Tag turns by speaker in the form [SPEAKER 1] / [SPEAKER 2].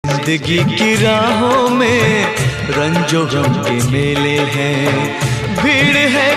[SPEAKER 1] जिंदगी की राहों में रंजो गम के मेले हैं, भीड़ है